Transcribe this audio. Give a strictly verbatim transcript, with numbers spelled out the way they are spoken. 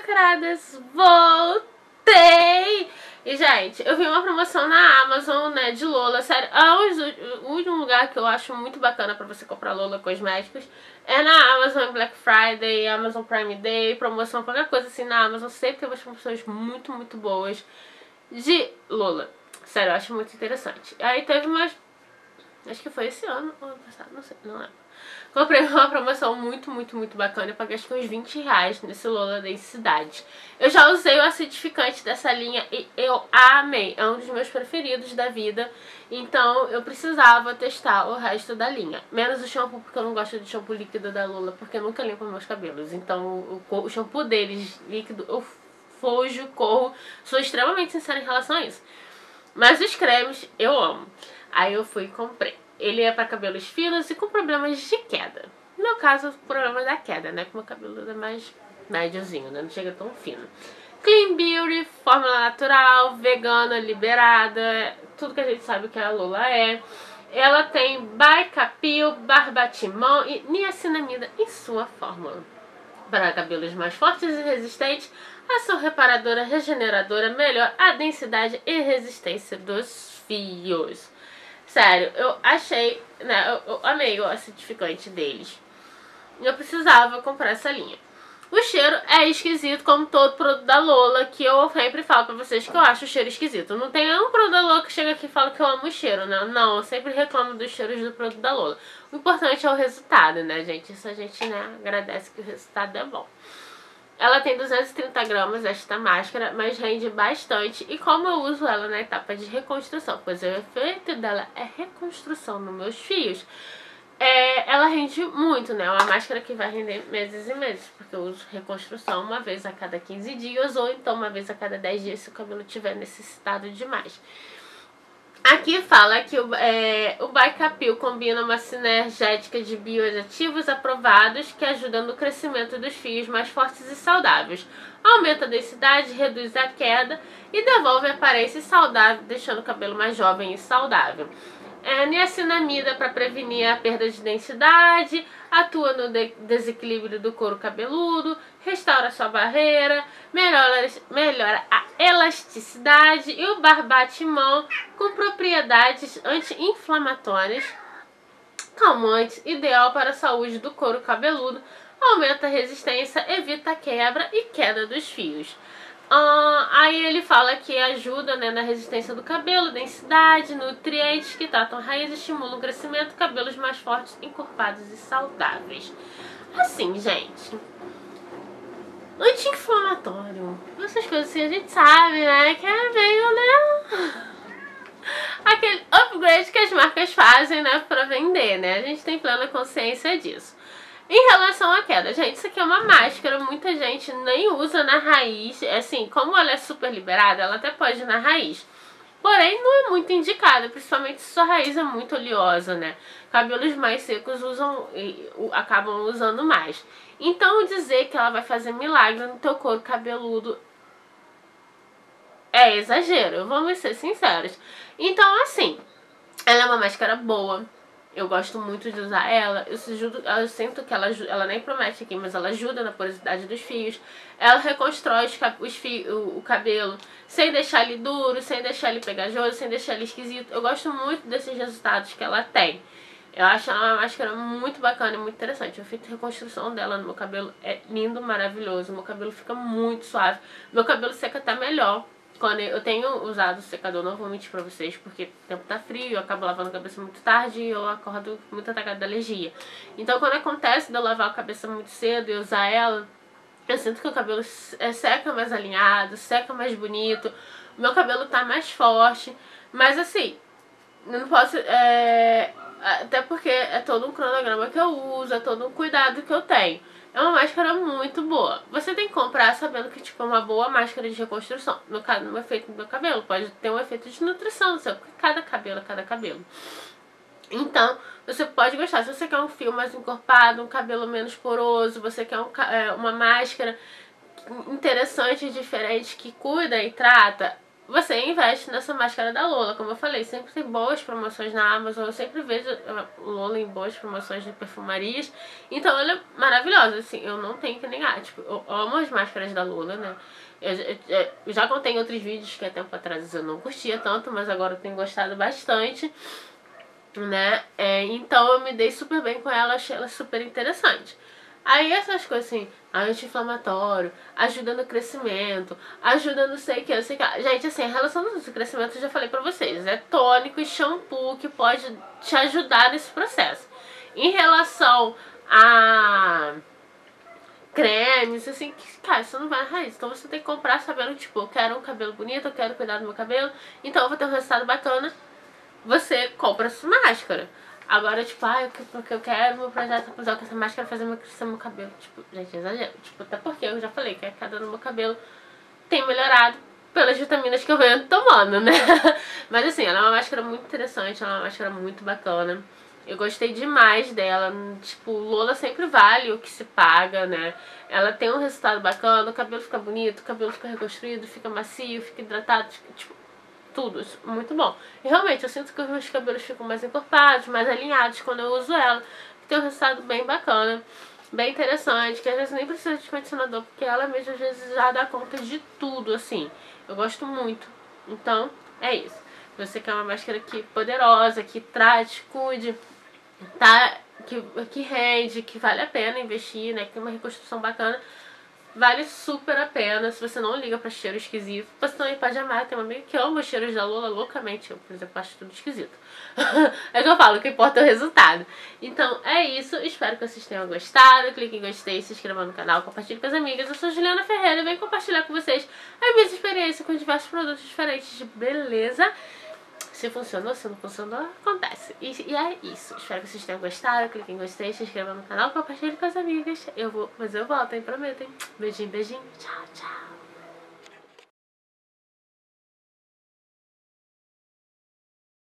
açucaradas, voltei! E, gente, eu vi uma promoção na Amazon, né, de Lola, sério, o último lugar que eu acho muito bacana pra você comprar Lola cosméticos é na Amazon Black Friday, Amazon Prime Day, promoção, qualquer coisa assim na Amazon, sempre tem umas promoções muito, muito boas de Lola. Sério, eu acho muito interessante. Aí teve umas, acho que foi esse ano ou ano passado, não sei, não lembro. Comprei uma promoção muito, muito, muito bacana. Eu paguei acho que uns vinte reais nesse Lola Densidade. Eu já usei o acidificante dessa linha e eu amei. É um dos meus preferidos da vida. Então eu precisava testar o resto da linha. Menos o shampoo, porque eu não gosto de shampoo líquido da Lola, porque eu nunca limpo meus cabelos. Então o, o shampoo deles, líquido, eu fujo, corro. Sou extremamente sincera em relação a isso. Mas os cremes eu amo. Aí eu fui e comprei. Ele é para cabelos finos e com problemas de queda. No meu caso, o problema da queda, né? Que meu cabelo é mais médiozinho, né? Não chega tão fino. Clean Beauty, fórmula natural, vegana, liberada. Tudo que a gente sabe que a Lola é. Ela tem Baicapil, barbatimão e niacinamida em sua fórmula. Para cabelos mais fortes e resistentes, ação reparadora, regeneradora, melhora a densidade e resistência dos fios. Sério, eu achei, né, eu, eu amei o acidificante deles. Eu precisava comprar essa linha. O cheiro é esquisito, como todo produto da Lola, que eu sempre falo pra vocês que eu acho o cheiro esquisito. Não tem nenhum produto da Lola que chega aqui e fala que eu amo o cheiro, né? Não, eu sempre reclamo dos cheiros do produto da Lola. O importante é o resultado, né, gente? Isso a gente, né, agradece que o resultado é bom. Ela tem duzentos e trinta gramas, esta máscara, mas rende bastante. E como eu uso ela na etapa de reconstrução, pois o efeito dela é reconstrução nos meus fios, é, ela rende muito, né? É uma máscara que vai render meses e meses, porque eu uso reconstrução uma vez a cada quinze dias ou então uma vez a cada dez dias se o cabelo tiver necessitado demais. Aqui fala que o, é, o Baicapil combina uma sinergética de bioativos aprovados que ajudam no crescimento dos fios mais fortes e saudáveis. Aumenta a densidade, reduz a queda e devolve a aparência saudável, deixando o cabelo mais jovem e saudável. É, niacinamida para prevenir a perda de densidade, atua no de desequilíbrio do couro cabeludo, restaura sua barreira, melhora, melhora a elasticidade, e o barbatimão com propriedades anti-inflamatórias, calmantes, ideal para a saúde do couro cabeludo, aumenta a resistência, evita a quebra e queda dos fios. Uh, aí ele fala que ajuda, né, na resistência do cabelo, densidade, nutrientes que tratam raízes, estimulam o crescimento, cabelos mais fortes, encorpados e saudáveis. Assim, gente, anti-inflamatório, essas coisas assim a gente sabe, né, que é meio, né, aquele upgrade que as marcas fazem, né, pra vender, né, a gente tem plena consciência disso. Em relação à queda, gente, isso aqui é uma máscara, muita gente nem usa na raiz, assim, como ela é super liberada, ela até pode ir na raiz. Porém, não é muito indicada, principalmente se sua raiz é muito oleosa, né? Cabelos mais secos usam, acabam usando mais. Então, dizer que ela vai fazer milagre no teu couro cabeludo é exagero, vamos ser sinceros. Então, assim, ela é uma máscara boa. Eu gosto muito de usar ela. Eu, ajudo, eu sinto que ela, ela nem promete aqui, mas ela ajuda na porosidade dos fios. Ela reconstrói os, os fios, o, o cabelo sem deixar ele duro, sem deixar ele pegajoso, sem deixar ele esquisito. Eu gosto muito desses resultados que ela tem. Eu acho ela uma máscara muito bacana e muito interessante. Eu fiz a reconstrução dela no meu cabelo. É lindo, maravilhoso. Meu cabelo fica muito suave. Meu cabelo seca até melhor. Quando eu tenho usado o secador, não vou mentir pra vocês, porque o tempo tá frio, eu acabo lavando a cabeça muito tarde e eu acordo muito atacada da alergia. Então, quando acontece de eu lavar a cabeça muito cedo e usar ela, eu sinto que o cabelo seca mais alinhado, seca mais bonito, o meu cabelo tá mais forte, mas assim, eu não posso, é, até porque é todo um cronograma que eu uso, é todo um cuidado que eu tenho. É uma máscara muito boa. Você tem que comprar sabendo que tipo, é uma boa máscara de reconstrução. No caso, no efeito do meu cabelo. Pode ter um efeito de nutrição, não sei, porque cada cabelo é cada cabelo. Então, você pode gostar. Se você quer um fio mais encorpado, um cabelo menos poroso, você quer um, é, uma máscara interessante e diferente que cuida e trata, você investe nessa máscara da Lola. Como eu falei, sempre tem boas promoções na Amazon, eu sempre vejo Lola em boas promoções de perfumarias, então ela é maravilhosa, assim, eu não tenho que negar, tipo, eu amo as máscaras da Lola, né, eu, eu, eu já contei em outros vídeos que há tempo atrás eu não curtia tanto, mas agora eu tenho gostado bastante, né, é, então eu me dei super bem com ela, achei ela super interessante. Aí essas coisas assim, anti-inflamatório, ajuda no crescimento, ajuda no sei o que, não sei o que. Gente, assim, a relação do crescimento eu já falei pra vocês, é tônico e shampoo que pode te ajudar nesse processo. Em relação a cremes, assim, que, cara, isso não vai na raiz. Então você tem que comprar sabendo, tipo, eu quero um cabelo bonito, eu quero cuidar do meu cabelo, então eu vou ter um resultado bacana. Você compra sua máscara. Agora, tipo, ah, porque eu quero meu projeto usar com essa máscara fazer meu, crescer meu cabelo. Tipo, gente, exagero. Tipo, até porque eu já falei que a queda no meu cabelo tem melhorado pelas vitaminas que eu venho tomando, né? Mas assim, ela é uma máscara muito interessante, ela é uma máscara muito bacana. Eu gostei demais dela. Tipo, Lola sempre vale o que se paga, né? Ela tem um resultado bacana, o cabelo fica bonito, o cabelo fica reconstruído, fica macio, fica hidratado, tipo, tudo, muito bom. E realmente, eu sinto que os meus cabelos ficam mais encorpados, mais alinhados quando eu uso ela. Tem um resultado bem bacana, bem interessante, que às vezes nem precisa de condicionador, porque ela mesma às vezes já dá conta de tudo, assim. Eu gosto muito. Então, é isso. Você quer uma máscara que poderosa, que trate, cuide, tá? Que, que rende, que vale a pena investir, né? Que tem uma reconstrução bacana. Vale super a pena, se você não liga pra cheiro esquisito. Você também pode amar, tem uma amiga que ama os cheiros da Lola loucamente. Eu, por exemplo, acho tudo esquisito. É que eu falo, o que importa é o resultado. Então é isso, espero que vocês tenham gostado. Clique em gostei, se inscreva no canal, compartilhe com as amigas. Eu sou Juliana Ferreira e venho compartilhar com vocês a minha experiência com diversos produtos diferentes de beleza. Se funcionou, se não funcionou, acontece. E, e é isso. Espero que vocês tenham gostado. Clique em gostei, se inscreva no canal, compartilhe com as amigas. Eu vou, mas eu volto, hein? Prometo, hein? Beijinho, beijinho. Tchau, tchau.